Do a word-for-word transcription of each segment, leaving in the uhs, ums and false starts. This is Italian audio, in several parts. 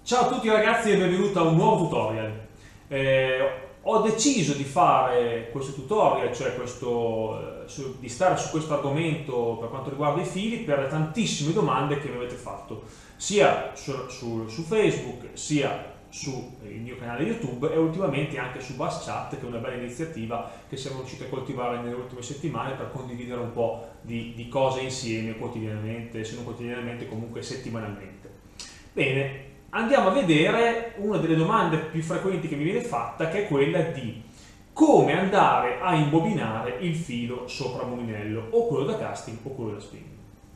Ciao a tutti ragazzi e benvenuti a un nuovo tutorial. Eh, ho deciso di fare questo tutorial, cioè questo, eh, su- di stare su questo argomento per quanto riguarda i fili, per le tantissime domande che mi avete fatto, sia su, su- su Facebook, sia sul mio canale YouTube e ultimamente anche su BuzzChat, che è una bella iniziativa che siamo riusciti a coltivare nelle ultime settimane per condividere un po' di, di cose insieme quotidianamente, se non quotidianamente comunque settimanalmente. Bene, andiamo a vedere una delle domande più frequenti che mi viene fatta, che è quella di come andare a imbobinare il filo sopra mulinello, o quello da casting o quello da spinning.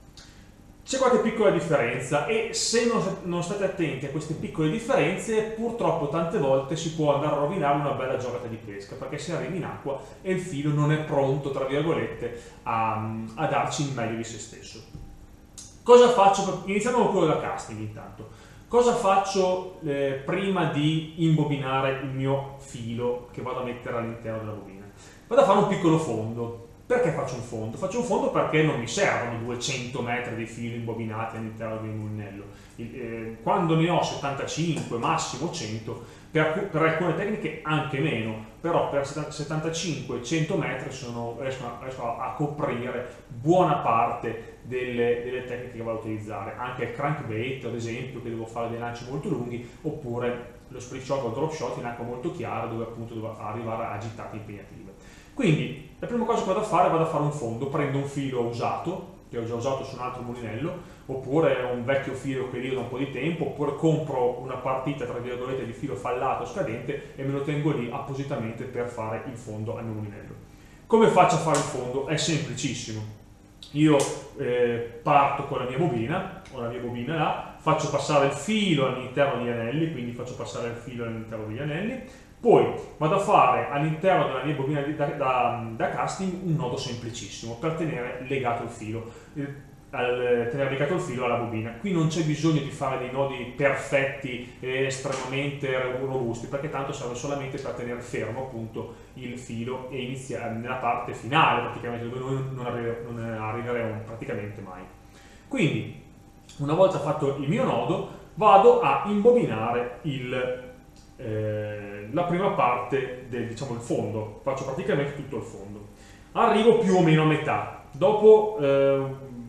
C'è qualche piccola differenza e se non, non state attenti a queste piccole differenze, purtroppo tante volte si può andare a rovinare una bella giocata di pesca, perché si arriva in acqua e il filo non è pronto, tra virgolette, a, a darci il meglio di se stesso. Cosa faccio? Per... Iniziamo con quello da casting intanto. Cosa faccio eh, prima di imbobinare il mio filo che vado a mettere all'interno della bobina? Vado a fare un piccolo fondo. Perché faccio un fondo? Faccio un fondo perché non mi servono duecento metri di filo imbobinati all'interno del mulinello. Eh, quando ne ho settantacinque, massimo cento, per, per alcune tecniche anche meno, però per settantacinque cento metri sono, riesco, a, riesco a coprire buona parte delle, delle tecniche che vado a utilizzare. Anche il crankbait, ad esempio, che devo fare dei lanci molto lunghi, oppure lo split shot o il drop shot in acqua molto chiara, dove appunto devo arrivare a gittate impegnative. Quindi la prima cosa che vado a fare, vado a fare un fondo, prendo un filo usato, che ho già usato su un altro mulinello, oppure un vecchio filo che lì da un po' di tempo, oppure compro una partita tra virgolette di filo fallato scadente e me lo tengo lì appositamente per fare il fondo al mio mulinello. Come faccio a fare il fondo? È semplicissimo. Io eh, parto con la mia bobina, ho la mia bobina là, faccio passare il filo all'interno degli anelli, quindi faccio passare il filo all'interno degli anelli, poi vado a fare all'interno della mia bobina da, da, da casting un nodo semplicissimo per tenere legato il filo, eh, al, tenere legato il filo alla bobina. Qui non c'è bisogno di fare dei nodi perfetti e estremamente robusti, perché tanto serve solamente per tenere fermo appunto il filo e iniziare nella parte finale, praticamente, dove noi non, arrive, non arriveremo praticamente mai. Quindi, una volta fatto il mio nodo, vado a imbobinare il Eh, la prima parte del, diciamo, il fondo, faccio praticamente tutto il fondo, arrivo più o meno a metà, dopo eh,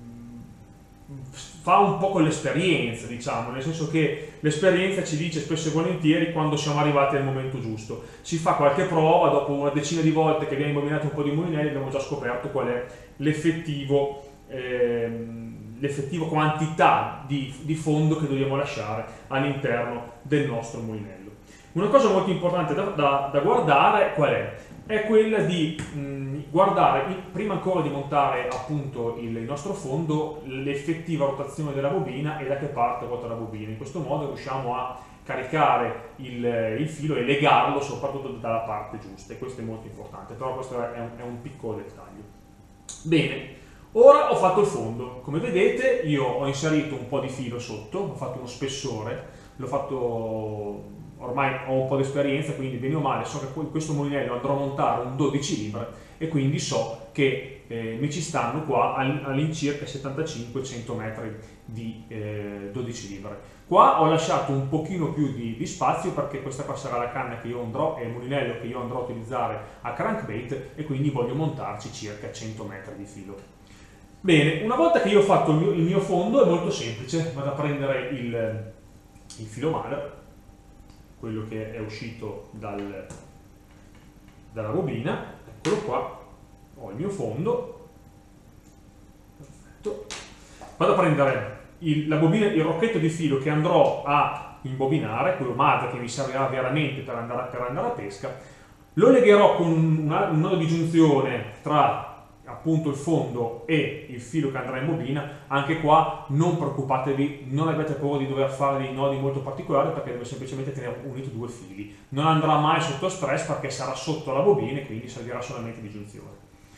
fa un po' con l'esperienza, diciamo, nel senso che l'esperienza ci dice spesso e volentieri quando siamo arrivati al momento giusto. Si fa qualche prova, dopo una decina di volte che abbiamo imbobinato un po' di mulinelli abbiamo già scoperto qual è l'effettivo ehm, l'effettiva quantità di, di fondo che dobbiamo lasciare all'interno del nostro mulinello. Una cosa molto importante da, da, da guardare qual è? È quella di mh, guardare, prima ancora di montare appunto il, il nostro fondo, l'effettiva rotazione della bobina e da che parte ruota la bobina. In questo modo riusciamo a caricare il, il filo e legarlo soprattutto dalla parte giusta, e questo è molto importante, però questo è un, è un piccolo dettaglio. Bene, ora ho fatto il fondo. Come vedete io ho inserito un po' di filo sotto, ho fatto uno spessore, l'ho fatto... Ormai ho un po' di esperienza, quindi bene o male so che in questo mulinello andrò a montare un dodici libre e quindi so che eh, mi ci stanno qua all'incirca settantacinque cento metri di eh, dodici libre. Qua ho lasciato un pochino più di, di spazio perché questa qua sarà la canna che io andrò, è il mulinello che io andrò a utilizzare a crankbait e quindi voglio montarci circa cento metri di filo. Bene, una volta che io ho fatto il mio, il mio fondo è molto semplice, vado a prendere il, il filo madre, quello che è uscito dal, dalla bobina, eccolo qua, ho il mio fondo, perfetto. Vado a prendere il, la bobina, il rocchetto di filo che andrò a imbobinare, quello madre che mi servirà veramente per andare, per andare a pesca, lo legherò con una, un nodo di giunzione tra appunto il fondo e il filo che andrà in bobina. Anche qua non preoccupatevi, non avete paura di dover fare dei nodi molto particolari perché deve semplicemente tenere uniti due fili, non andrà mai sotto stress perché sarà sotto la bobina e quindi servirà solamente di giunzione.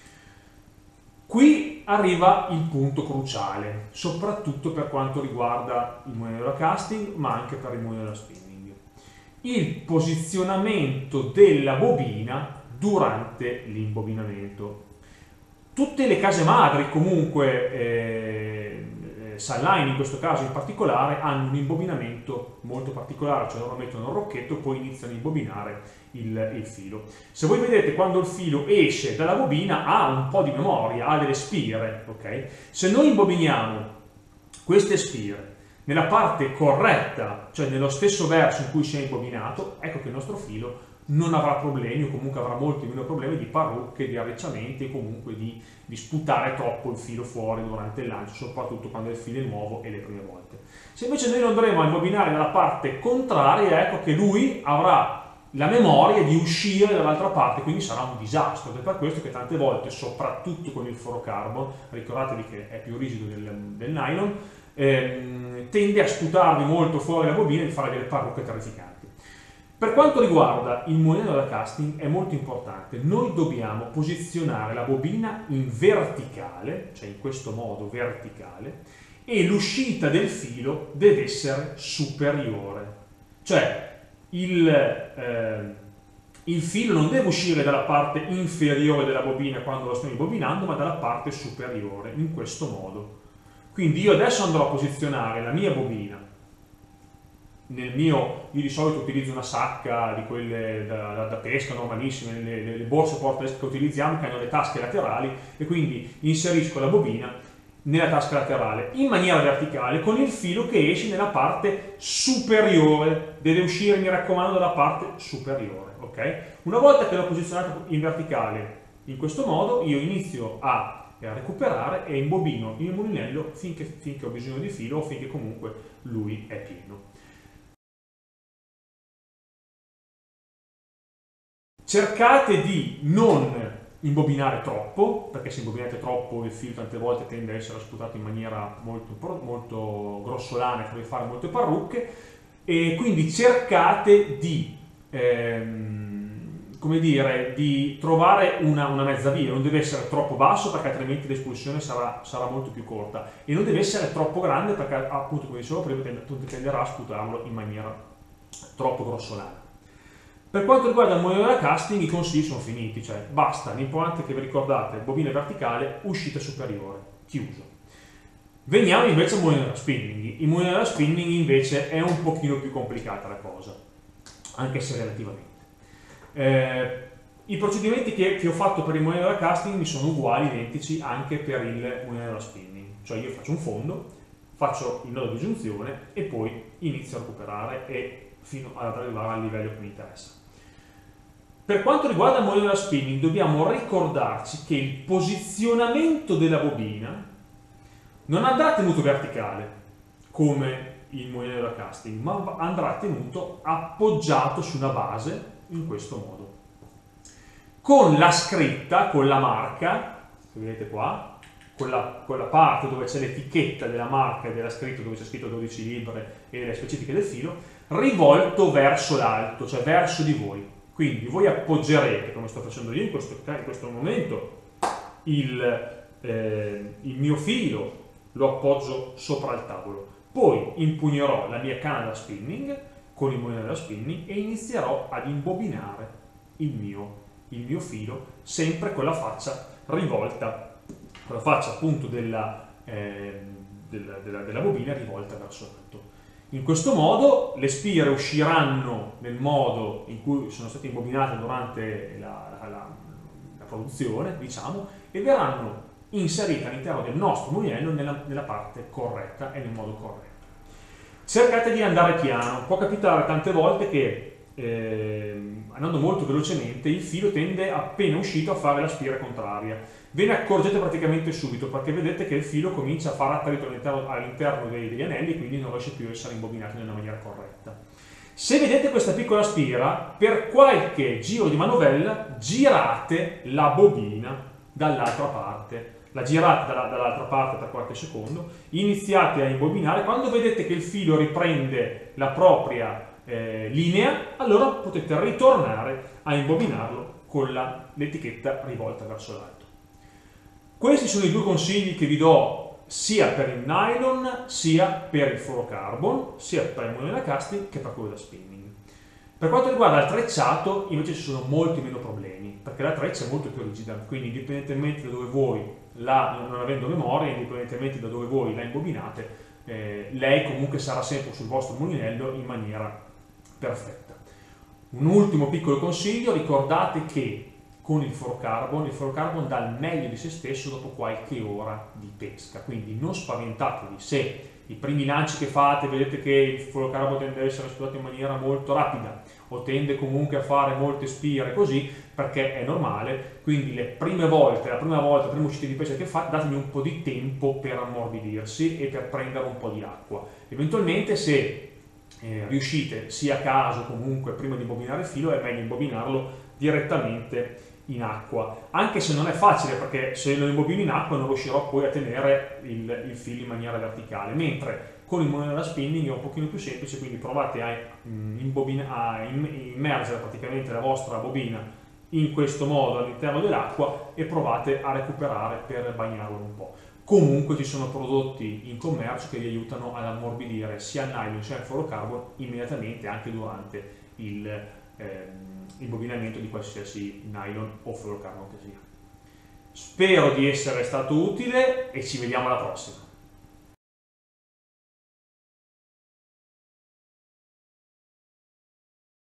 Qui arriva il punto cruciale, soprattutto per quanto riguarda il mulinello da casting ma anche per il mulinello da spinning: il posizionamento della bobina durante l'imbobinamento. Tutte le case madri comunque eh, eh, sideline in questo caso in particolare hanno un imbobinamento molto particolare, cioè loro mettono un rocchetto e poi iniziano a imbobinare il, il filo. Se voi vedete, quando il filo esce dalla bobina ha un po' di memoria, ha delle spire, ok? Se noi imbobiniamo queste spire nella parte corretta, cioè nello stesso verso in cui si è imbobinato, ecco che il nostro filo non avrà problemi, o comunque avrà molti meno problemi di parrucche, di arricciamenti, e comunque di, di sputare troppo il filo fuori durante il lancio, soprattutto quando il filo è nuovo e le prime volte. Se invece noi lo andremo a imbobinare dalla parte contraria, ecco che lui avrà la memoria di uscire dall'altra parte, quindi sarà un disastro. Ed è per questo che tante volte, soprattutto con il fluorocarbon, ricordatevi che è più rigido del, del nylon, ehm, tende a sputarvi molto fuori la bobina e di fare delle parrucche terrificanti. Per quanto riguarda il mulinello da casting è molto importante, noi dobbiamo posizionare la bobina in verticale, cioè in questo modo verticale, e l'uscita del filo deve essere superiore, cioè il, eh, il filo non deve uscire dalla parte inferiore della bobina quando lo stiamo imbobinando, ma dalla parte superiore, in questo modo. Quindi io adesso andrò a posizionare la mia bobina nel mio, io di solito utilizzo una sacca di quelle da, da, da pesca normalissime, le, le, le borse porta che utilizziamo che hanno le tasche laterali, e quindi inserisco la bobina nella tasca laterale in maniera verticale con il filo che esce nella parte superiore, deve uscire, mi raccomando, dalla parte superiore, ok? Una volta che l'ho posizionato in verticale in questo modo, io inizio a, a recuperare e imbobino il mulinello finché, finché ho bisogno di filo o finché comunque lui è pieno. Cercate di non imbobinare troppo, perché se imbobinate troppo il filo tante volte tende a essere sputato in maniera molto, molto grossolana e deve fare molte parrucche, e quindi cercate di, ehm, come dire, di trovare una, una mezza via. Non deve essere troppo basso perché altrimenti l'espulsione sarà, sarà molto più corta, e non deve essere troppo grande perché, appunto, come dicevo prima, tenderà a sputarlo in maniera troppo grossolana. Per quanto riguarda il mulinello da casting, i consigli sono finiti, cioè basta, l'importante è che vi ricordate bobina verticale, uscita superiore, chiuso. Veniamo invece al mulinello da spinning. Il mulinello da spinning invece è un pochino più complicata la cosa, anche se relativamente. Eh, I procedimenti che, che ho fatto per il mulinello da casting mi sono uguali, identici anche per il mulinello da spinning, cioè io faccio un fondo, faccio il nodo di giunzione e poi inizio a recuperare e fino ad arrivare al livello che mi interessa. Per quanto riguarda il mulinello da spinning, dobbiamo ricordarci che il posizionamento della bobina non andrà tenuto verticale come il mulinello da casting, ma andrà tenuto appoggiato su una base in questo modo, con la scritta, con la marca, che vedete qua, con la, con la parte dove c'è l'etichetta della marca e della scritta, dove c'è scritto dodici libre e le specifiche del filo, rivolto verso l'alto, cioè verso di voi. Quindi voi appoggerete, come sto facendo io in questo, in questo momento, il, eh, il mio filo, lo appoggio sopra il tavolo, poi impugnerò la mia canna da spinning con il mulinello da spinning e inizierò ad imbobinare il mio, il mio filo, sempre con la faccia rivolta, con la faccia appunto della, eh, della, della, della bobina rivolta verso l'alto. In questo modo le spire usciranno nel modo in cui sono state imbobinate durante la, la, la, la produzione, diciamo, e verranno inserite all'interno del nostro mulinello nella, nella parte corretta e nel modo corretto. Cercate di andare piano. Può capitare tante volte che eh, andando molto velocemente il filo tende appena uscito a fare la spira contraria. Ve ne accorgete praticamente subito, perché vedete che il filo comincia a fare attrito all'interno dei, degli anelli, quindi non riesce più a essere imbobinato nella maniera corretta. Se vedete questa piccola spira, per qualche giro di manovella girate la bobina dall'altra parte. La girate dall'altra parte per qualche secondo, iniziate a imbobinare. Quando vedete che il filo riprende la propria eh, linea, allora potete ritornare a imbobinarlo con l'etichetta rivolta verso l'alto. Questi sono i due consigli che vi do sia per il nylon, sia per il fluorocarbon, sia per il mulinello da casting che per quello da spinning. Per quanto riguarda il trecciato invece ci sono molti meno problemi, perché la treccia è molto più rigida, quindi indipendentemente da dove voi, la, non avendo memoria, indipendentemente da dove voi la imbobinate, eh, lei comunque sarà sempre sul vostro mulinello in maniera perfetta. Un ultimo piccolo consiglio: ricordate che con il fluorocarbon, il fluorocarbon dà il meglio di se stesso dopo qualche ora di pesca, quindi non spaventatevi se i primi lanci che fate vedete che il fluorocarbon tende ad essere esplorato in maniera molto rapida o tende comunque a fare molte spire così, perché è normale. Quindi le prime volte, la prima volta, la prima uscita di pesca che fate, dategli un po' di tempo per ammorbidirsi e per prendere un po' di acqua. Eventualmente se eh, riuscite sia a caso comunque prima di imbobinare il filo, è meglio imbobinarlo direttamente in acqua, anche se non è facile, perché se lo imbobino in acqua non riuscirò poi a tenere il, il filo in maniera verticale, mentre con il mulinello da spinning è un pochino più semplice. Quindi provate a, a immergere praticamente la vostra bobina in questo modo all'interno dell'acqua e provate a recuperare per bagnarlo un po'. Comunque ci sono prodotti in commercio che vi aiutano ad ammorbidire sia il nylon sia il fluorocarbon immediatamente, anche durante il ehm, imbobinamento di qualsiasi nylon o fluorocarbon che sia. Spero di essere stato utile e ci vediamo alla prossima.